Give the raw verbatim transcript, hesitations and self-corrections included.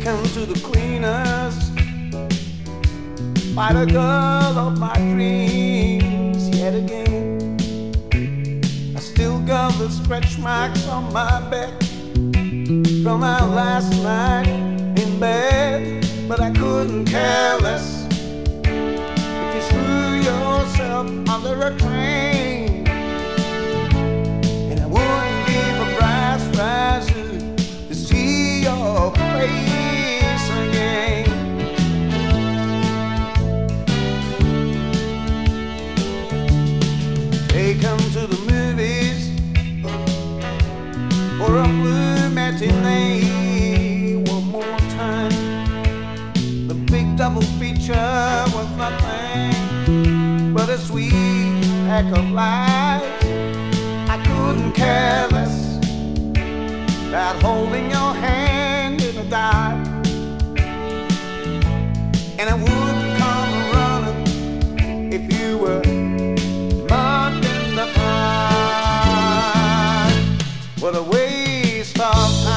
taken to the cleaners by the girl of my dreams yet again. I still got the stretch marks on my back from our last night in bed, but I couldn't care less if you threw yourself under a train. And I wouldn't give a brass rise to see your face again. Take 'em to the movies for a blue matinee one more time. The big double feature was nothing but a sweet pack of lies. I couldn't care less about holding your hand in the dark, and I wouldn't come running if you were not in the park. What a waste of time.